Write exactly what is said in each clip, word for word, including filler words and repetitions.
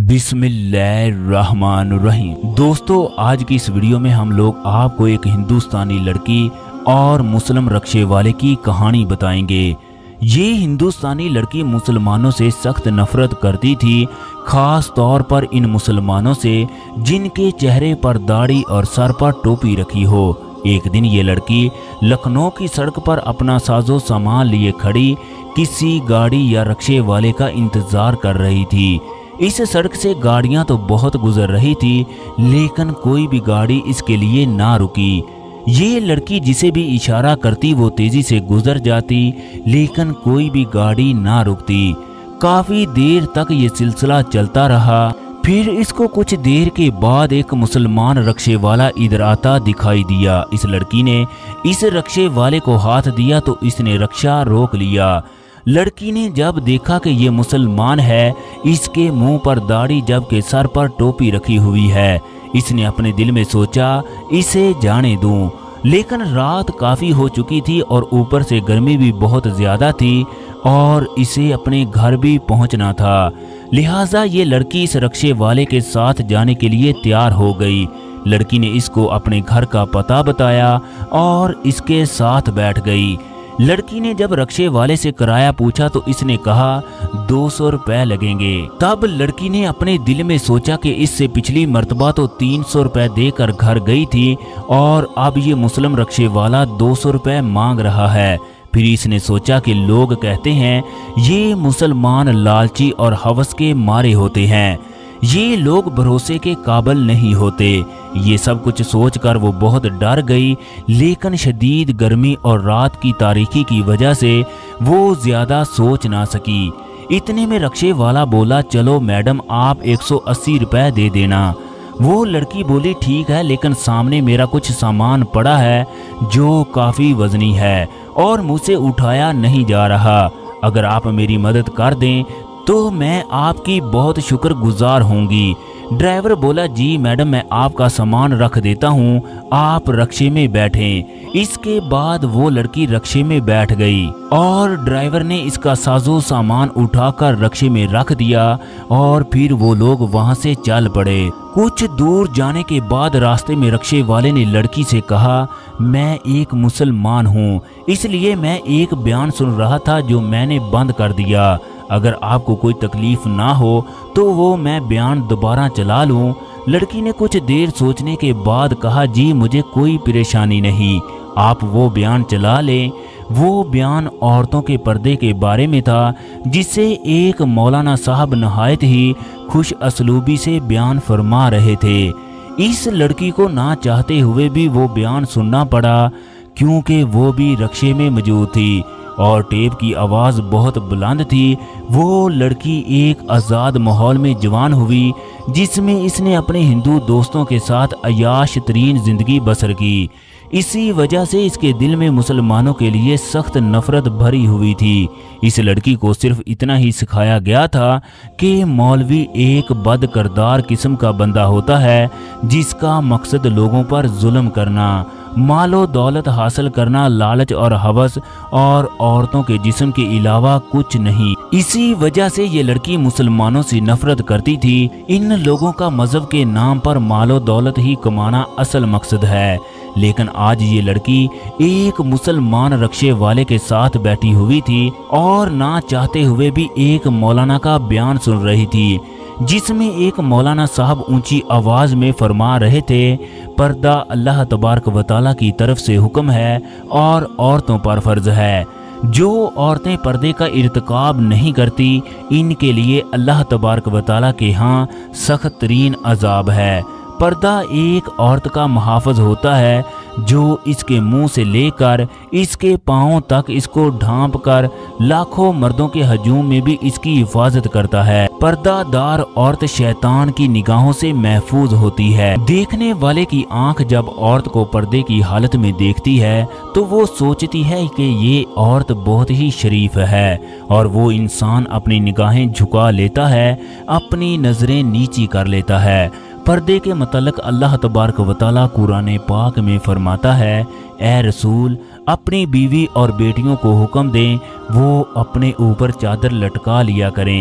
बिस्मिल्लाहिर्रहमानिर्रहीम। दोस्तों, आज की इस वीडियो में हम लोग आपको एक हिंदुस्तानी लड़की और मुस्लिम रक्शे वाले की कहानी बताएंगे। ये हिंदुस्तानी लड़की मुसलमानों से सख्त नफरत करती थी, खास तौर पर इन मुसलमानों से जिनके चेहरे पर दाढ़ी और सर पर टोपी रखी हो। एक दिन ये लड़की लखनऊ की सड़क पर अपना साजो सामान लिए खड़ी किसी गाड़ी या रक्शे वाले का इंतजार कर रही थी। इस सड़क से गाड़ियां तो बहुत गुजर रही थी, लेकिन कोई भी गाड़ी इसके लिए ना रुकी। ये लड़की जिसे भी इशारा करती वो तेजी से गुजर जाती, लेकिन कोई भी गाड़ी ना रुकती। काफी देर तक ये सिलसिला चलता रहा। फिर इसको कुछ देर के बाद एक मुसलमान रक्शे वाला इधर आता दिखाई दिया। इस लड़की ने इस रक्शे वाले को हाथ दिया तो इसने रक्शा रोक लिया। लड़की ने जब देखा कि ये मुसलमान है, इसके मुंह पर दाढ़ी जबकि सर पर टोपी रखी हुई है, इसने अपने दिल में सोचा इसे जाने दूं। लेकिन रात काफ़ी हो चुकी थी और ऊपर से गर्मी भी बहुत ज़्यादा थी और इसे अपने घर भी पहुंचना था। लिहाजा ये लड़की इस रक्शे वाले के साथ जाने के लिए तैयार हो गई। लड़की ने इसको अपने घर का पता बताया और इसके साथ बैठ गई। लड़की ने जब रक्शे वाले से किराया पूछा तो इसने कहा दो सौ रुपए लगेंगे। तब लड़की ने अपने दिल में सोचा कि इससे पिछली मर्तबा तो तीन सौ रुपए देकर घर गई थी और अब ये मुस्लिम रक्शे वाला दो सौ रुपए मांग रहा है। फिर इसने सोचा कि लोग कहते हैं ये मुसलमान लालची और हवस के मारे होते हैं, ये लोग भरोसे के काबिल नहीं होते। ये सब कुछ सोचकर वो बहुत डर गई, लेकिन शदीद गर्मी और रात की तारीकी की वजह से वो ज्यादा सोच ना सकी। इतने में रक्शे वाला बोला, चलो मैडम आप एक सौ अस्सी रुपए दे देना। वो लड़की बोली ठीक है, लेकिन सामने मेरा कुछ सामान पड़ा है जो काफी वजनी है और मुझसे उठाया नहीं जा रहा। अगर आप मेरी मदद कर दें तो मैं आपकी बहुत शुक्रगुजार होंगी। ड्राइवर बोला, जी मैडम मैं आपका सामान रख देता हूँ, आप रक्शे में बैठें। इसके बाद वो लड़की रक्शे में बैठ गई और ड्राइवर ने इसका साजो सामान उठाकर रक्शे में रख दिया और फिर वो लोग वहाँ से चल पड़े। कुछ दूर जाने के बाद रास्ते में रक्शे वाले ने लड़की से कहा, मैं एक मुसलमान हूँ, इसलिए मैं एक बयान सुन रहा था जो मैंने बंद कर दिया। अगर आपको कोई तकलीफ ना हो तो वो मैं बयान दोबारा चला लूं। लड़की ने कुछ देर सोचने के बाद कहा, जी मुझे कोई परेशानी नहीं, आप वो बयान चला लें। वो बयान औरतों के पर्दे के बारे में था, जिसे एक मौलाना साहब नहायत ही खुश असलूबी से बयान फरमा रहे थे। इस लड़की को ना चाहते हुए भी वो बयान सुनना पड़ा, क्योंकि वो भी रक्शे में मौजूद थी और टेप की आवाज़ बहुत बुलंद थी। वो लड़की एक आज़ाद माहौल में जवान हुई, जिसमें इसने अपने हिंदू दोस्तों के साथ अयाश तरीन ज़िंदगी बसर की। इसी वजह से इसके दिल में मुसलमानों के लिए सख्त नफरत भरी हुई थी। इस लड़की को सिर्फ इतना ही सिखाया गया था कि मौलवी एक बद करदार किस्म का बंदा होता है, जिसका मकसद लोगों पर जुल्म करना, मालो दौलत हासिल करना, लालच और हवस और औरतों के जिस्म के अलावा कुछ नहीं। इसी वजह से ये लड़की मुसलमानों से नफरत करती थी। इन लोगों का मजहब के नाम पर मालो दौलत ही कमाना असल मकसद है। लेकिन आज ये लड़की एक मुसलमान रक्शे वाले के साथ बैठी हुई थी और ना चाहते हुए भी एक मौलाना का बयान सुन रही थी, जिसमें एक मौलाना साहब ऊंची आवाज में फरमा रहे थे, पर्दा अल्लाह तबारक व तआला की तरफ से हुक्म है और औरतों पर फर्ज है। जो औरतें पर्दे का इर्तिकाब नहीं करती, इनके लिए अल्लाह तबारक व तआला के यहाँ सख्त तरीन अजाब है। पर्दा एक औरत का मुहाफ़िज़ होता है, जो इसके मुंह से लेकर इसके पाँव तक इसको ढांप कर लाखों मर्दों के हजूम में भी इसकी हिफाजत करता है। पर्दादार औरत शैतान की निगाहों से महफूज होती है। देखने वाले की आंख जब औरत को पर्दे की हालत में देखती है तो वो सोचती है कि ये औरत बहुत ही शरीफ है, और वो इंसान अपनी निगाहें झुका लेता है, अपनी नजरें नीची कर लेता है। पर्दे के मतलब अल्लाह तबारक व तआला कुरान पाक में फरमाता है, ए रसूल अपनी बीवी और बेटियों को हुक्म दें वो अपने ऊपर चादर लटका लिया करें,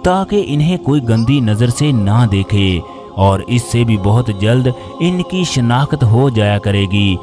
ताकि इन्हें कोई गंदी नज़र से ना देखे, और इससे भी बहुत जल्द इनकी शनाख्त हो जाया करेगी।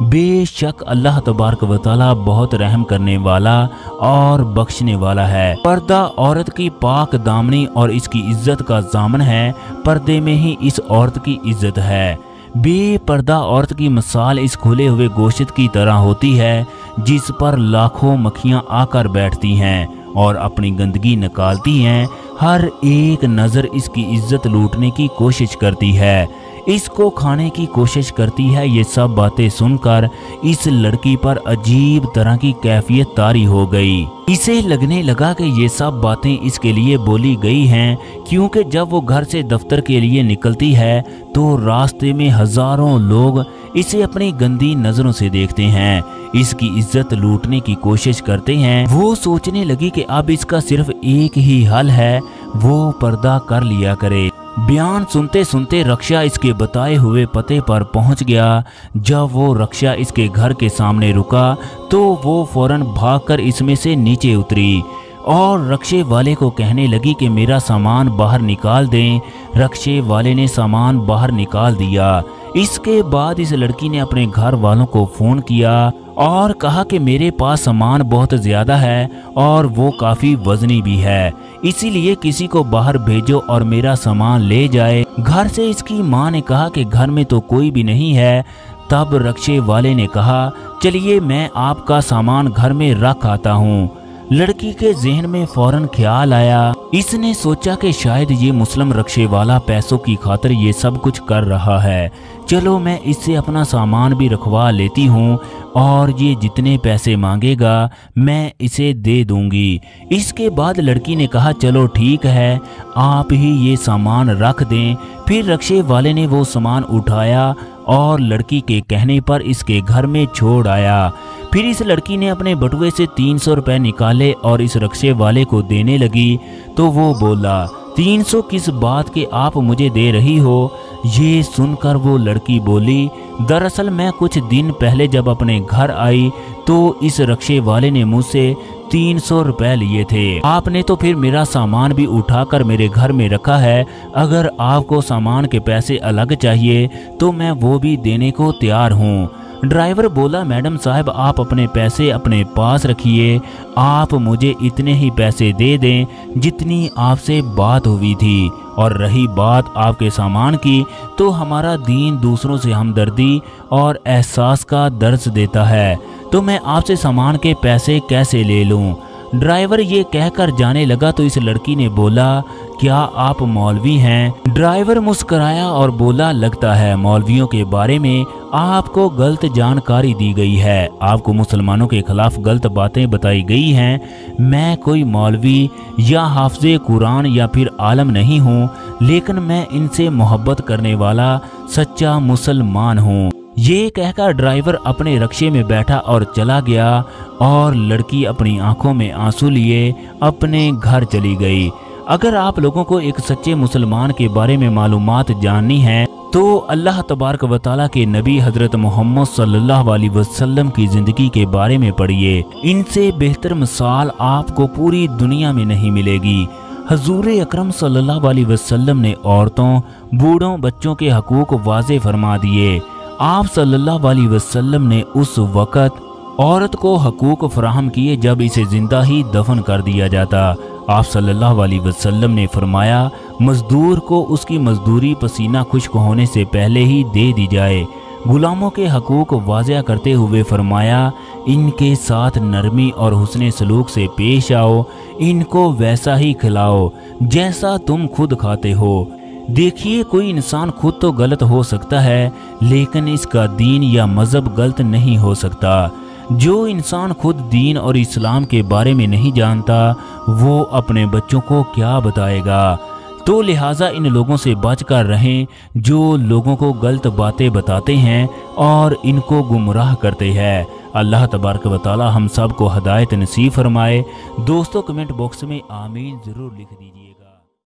बेशक अल्लाह तबारक व तआला बहुत रहम करने वाला और बख्शने वाला है। पर्दा औरत की पाक दामनी और इसकी इज्जत का जामन है। पर्दे में ही इस औरत की इज्जत है। बेपर्दा औरत की मिसाल इस खुले हुए गोश्त की तरह होती है जिस पर लाखों मक्खियां आकर बैठती हैं और अपनी गंदगी निकालती हैं। हर एक नज़र इसकी इज्जत लूटने की कोशिश करती है, इसको खाने की कोशिश करती है। ये सब बातें सुनकर इस लड़की पर अजीब तरह की कैफियत तारी हो गई। इसे लगने लगा कि ये सब बातें इसके लिए बोली गई हैं, क्योंकि जब वो घर से दफ्तर के लिए निकलती है तो रास्ते में हजारों लोग इसे अपनी गंदी नजरों से देखते हैं, इसकी इज्जत लूटने की कोशिश करते हैं। वो सोचने लगी कि अब इसका सिर्फ एक ही हल है, वो पर्दा कर लिया करे। बयान सुनते सुनते रक्षा इसके बताए हुए पते पर पहुंच गया। जब वो रक्षा इसके घर के सामने रुका तो वो फौरन भागकर इसमें से नीचे उतरी और रक्षे वाले को कहने लगी कि मेरा सामान बाहर निकाल दें। रक्षे वाले ने सामान बाहर निकाल दिया। इसके बाद इस लड़की ने अपने घर वालों को फोन किया और कहा कि मेरे पास सामान बहुत ज्यादा है और वो काफी वजनी भी है, इसीलिए किसी को बाहर भेजो और मेरा सामान ले जाए। घर से इसकी माँ ने कहा कि घर में तो कोई भी नहीं है। तब रक्षे वाले ने कहा चलिए मैं आपका सामान घर में रख आता हूँ। लड़की के जहन में फौरन ख्याल आया। इसने सोचा कि शायद ये मुस्लिम रक्षे वाला पैसों की खातिर ये सब कुछ कर रहा है। चलो मैं इससे अपना सामान भी रखवा लेती हूँ और ये जितने पैसे मांगेगा मैं इसे दे दूंगी। इसके बाद लड़की ने कहा चलो ठीक है, आप ही ये सामान रख दें। फिर रक्षे वाले ने वो सामान उठाया और लड़की के कहने पर इसके घर में छोड़ आया। फिर इस लड़की ने अपने बटुए से तीन सौ रुपए निकाले और इस रक्षे वाले को देने लगी तो वो बोला तीन सौ किस बात के आप मुझे दे रही हो। ये सुनकर वो लड़की बोली दरअसल मैं कुछ दिन पहले जब अपने घर आई तो इस रक्षे वाले ने मुझसे तीन सौ रुपए लिए थे। आपने तो फिर मेरा सामान भी उठाकर मेरे घर में रखा है। अगर आपको सामान के पैसे अलग चाहिए तो मैं वो भी देने को तैयार हूँ। ड्राइवर बोला मैडम साहब आप अपने पैसे अपने पास रखिए, आप मुझे इतने ही पैसे दे दें जितनी आपसे बात हुई थी। और रही बात आपके सामान की तो हमारा दीन दूसरों से हमदर्दी और एहसास का दर्ज देता है, तो मैं आपसे सामान के पैसे कैसे ले लूं। ड्राइवर ये कहकर जाने लगा तो इस लड़की ने बोला क्या आप मौलवी हैं। ड्राइवर मुस्कराया और बोला लगता है मौलवियों के बारे में आपको गलत जानकारी दी गई है, आपको मुसलमानों के खिलाफ गलत बातें बताई गई हैं। मैं कोई मौलवी या हाफिज़े कुरान या फिर आलम नहीं हूँ, लेकिन मैं इनसे मोहब्बत करने वाला सच्चा मुसलमान हूँ। ये कहकर ड्राइवर अपने रक्शे में बैठा और चला गया और लड़की अपनी आंखों में आंसू लिए अपने घर चली गई। अगर आप लोगों को एक सच्चे मुसलमान के बारे में मालूमात जाननी है तो अल्लाह तबारक व तआला के नबी हजरत मोहम्मद सल्लल्लाहु अलैहि वसल्लम की जिंदगी के बारे में पढ़िए। इनसे बेहतर मिसाल आपको पूरी दुनिया में नहीं मिलेगी। हजूर अकरम सल्लल्लाहु अलैहि वसल्लम ने औरतों, बूढ़ों, बच्चों के हकूक वाज़े फरमा दिए। आप सल्लल्लाहु अलैहि वसल्लम ने उस वक़्त औरत को हकूक फराहम किए जब इसे जिंदा ही दफन कर दिया जाता। आप सल्लल्लाहु अलैहि वसल्लम ने फरमाया मजदूर को उसकी मजदूरी पसीना खुश्क होने से पहले ही दे दी जाए। गुलामों के हकूक वाज़िया करते हुए फरमाया इनके साथ नरमी और हुस्ने सलूक से पेश आओ, इनको वैसा ही खिलाओ जैसा तुम खुद खाते हो। देखिए कोई इंसान खुद तो गलत हो सकता है लेकिन इसका दीन या मजहब गलत नहीं हो सकता। जो इंसान खुद दीन और इस्लाम के बारे में नहीं जानता वो अपने बच्चों को क्या बताएगा। तो लिहाजा इन लोगों से बचकर रहें जो लोगों को गलत बातें बताते हैं और इनको गुमराह करते हैं। अल्लाह तबारक व तआला हम सब को हदायत नसीब फरमाए। दोस्तों कमेंट बॉक्स में आमीन ज़रूर लिख दीजिए।